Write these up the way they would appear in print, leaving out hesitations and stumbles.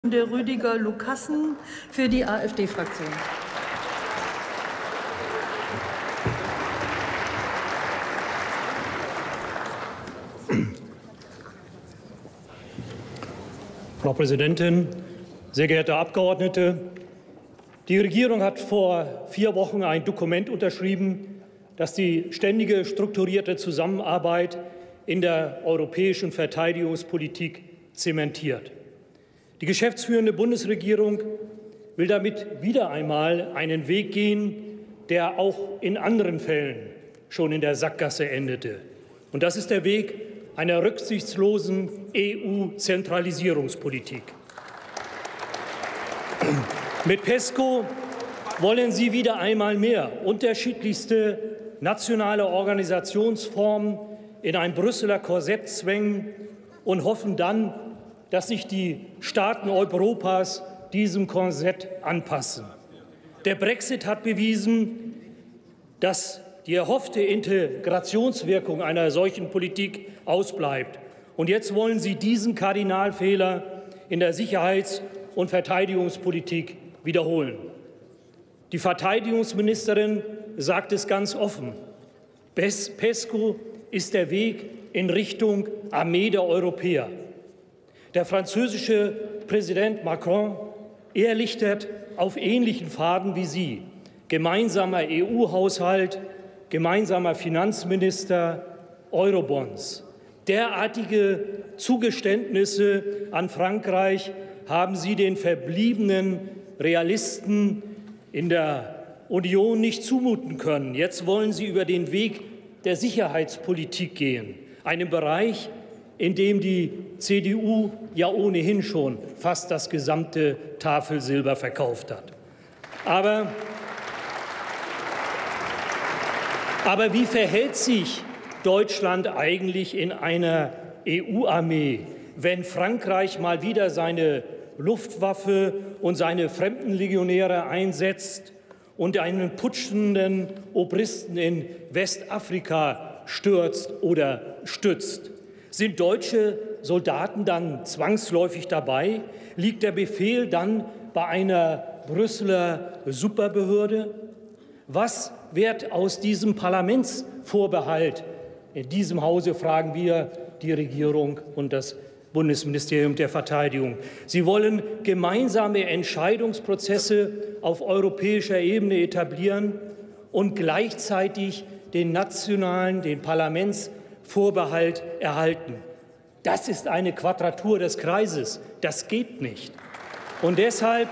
Rüdiger Lucassen für die AfD-Fraktion. Frau Präsidentin, sehr geehrte Abgeordnete! Die Regierung hat vor 4 Wochen ein Dokument unterschrieben, das die ständige strukturierte Zusammenarbeit in der europäischen Verteidigungspolitik zementiert. Die geschäftsführende Bundesregierung will damit wieder einmal einen Weg gehen, der auch in anderen Fällen schon in der Sackgasse endete. Und das ist der Weg einer rücksichtslosen EU-Zentralisierungspolitik. Mit PESCO wollen Sie wieder einmal mehr unterschiedlichste nationale Organisationsformen in ein Brüsseler Korsett zwängen und hoffen dann, dass sich die Staaten Europas diesem Korsett anpassen. Der Brexit hat bewiesen, dass die erhoffte Integrationswirkung einer solchen Politik ausbleibt. Und jetzt wollen Sie diesen Kardinalfehler in der Sicherheits- und Verteidigungspolitik wiederholen. Die Verteidigungsministerin sagt es ganz offen. PESCO ist der Weg in Richtung Armee der Europäer. Der französische Präsident Macron, er lichtet auf ähnlichen Pfaden wie Sie. Gemeinsamer EU-Haushalt, gemeinsamer Finanzminister, Eurobonds. Derartige Zugeständnisse an Frankreich haben Sie den verbliebenen Realisten in der Union nicht zumuten können. Jetzt wollen Sie über den Weg der Sicherheitspolitik gehen, einem Bereich, in dem die CDU ja ohnehin schon fast das gesamte Tafelsilber verkauft hat. Aber wie verhält sich Deutschland eigentlich in einer EU-Armee, wenn Frankreich mal wieder seine Luftwaffe und seine Fremdenlegionäre einsetzt und einen putschenden Obristen in Westafrika stürzt oder stützt? Sind deutsche Soldaten dann zwangsläufig dabei? Liegt der Befehl dann bei einer Brüsseler Superbehörde? Was wird aus diesem Parlamentsvorbehalt? In diesem Hause fragen wir die Regierung und das Bundesministerium der Verteidigung. Sie wollen gemeinsame Entscheidungsprozesse auf europäischer Ebene etablieren und gleichzeitig den nationalen, den Parlamentsvorbehalt erhalten. Das ist eine Quadratur des Kreises. Das geht nicht. Und deshalb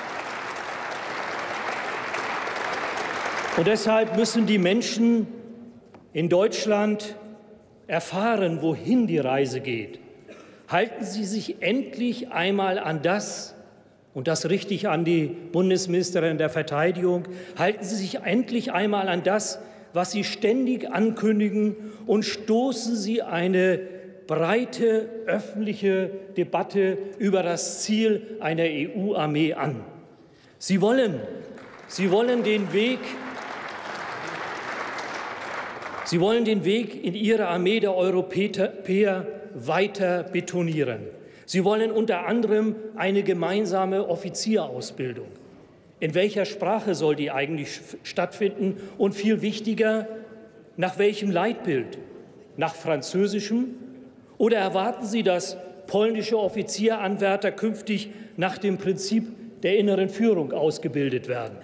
müssen die Menschen in Deutschland erfahren, wohin die Reise geht. Halten Sie sich endlich einmal an das, und das richte ich an die Bundesministerin der Verteidigung, halten Sie sich endlich einmal an das, was Sie ständig ankündigen, und stoßen Sie eine breite öffentliche Debatte über das Ziel einer EU-Armee an. Sie wollen den Weg in Ihre Armee der Europäer weiter betonieren. Sie wollen unter anderem eine gemeinsame Offizierausbildung. In welcher Sprache soll die eigentlich stattfinden? Und viel wichtiger, nach welchem Leitbild? Nach Französischem? Oder erwarten Sie, dass polnische Offizieranwärter künftig nach dem Prinzip der inneren Führung ausgebildet werden?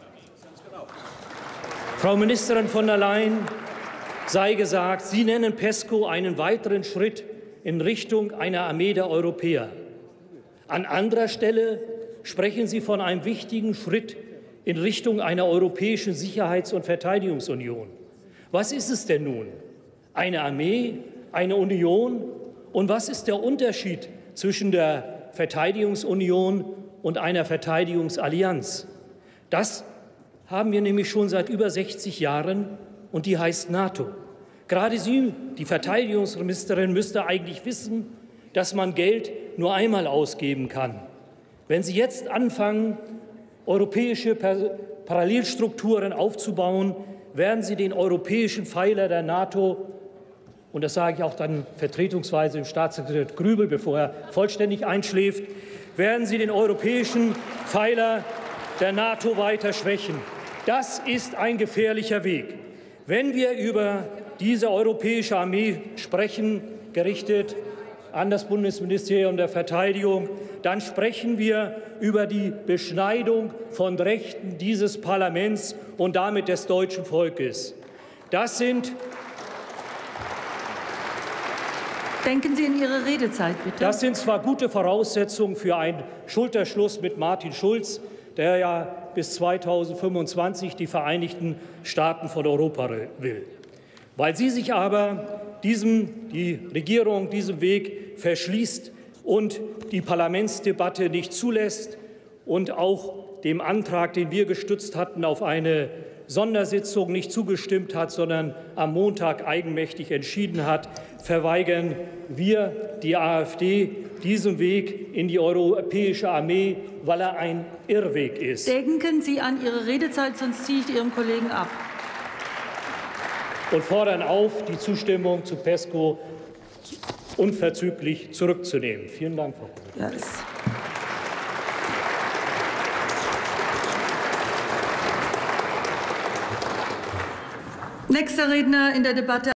Frau Ministerin von der Leyen, sei gesagt, Sie nennen PESCO einen weiteren Schritt in Richtung einer Armee der Europäer. An anderer Stelle sprechen Sie von einem wichtigen Schritt in Richtung einer europäischen Sicherheits- und Verteidigungsunion. Was ist es denn nun? Eine Armee, eine Union? Und was ist der Unterschied zwischen der Verteidigungsunion und einer Verteidigungsallianz? Das haben wir nämlich schon seit über 60 Jahren, und die heißt NATO. Gerade Sie, die Verteidigungsministerin, müsste eigentlich wissen, dass man Geld nur einmal ausgeben kann. Wenn Sie jetzt anfangen, europäische Parallelstrukturen aufzubauen, werden Sie den europäischen Pfeiler der NATO Und das sage ich auch dann vertretungsweise dem Staatssekretär Grübel, bevor er vollständig einschläft. werden Sie den europäischen Pfeiler der NATO weiter schwächen. Das ist ein gefährlicher Weg. Wenn wir über diese europäische Armee sprechen, gerichtet an das Bundesministerium der Verteidigung, dann sprechen wir über die Beschneidung von Rechten dieses Parlaments und damit des deutschen Volkes. Denken Sie in Ihre Redezeit, bitte. Das sind zwar gute Voraussetzungen für einen Schulterschluss mit Martin Schulz, der ja bis 2025 die Vereinigten Staaten von Europa will. Weil sie sich aber die Regierung diesem Weg verschließt und die Parlamentsdebatte nicht zulässt und auch dem Antrag, den wir gestützt hatten, auf eine Sondersitzung nicht zugestimmt hat, sondern am Montag eigenmächtig entschieden hat, verweigern wir, die AfD, diesen Weg in die europäische Armee, weil er ein Irrweg ist. Denken Sie an Ihre Redezeit, sonst ziehe ich Ihrem Kollegen ab. Und fordern auf, die Zustimmung zu PESCO unverzüglich zurückzunehmen. Vielen Dank, Frau Präsidentin. Nächster Redner in der Debatte.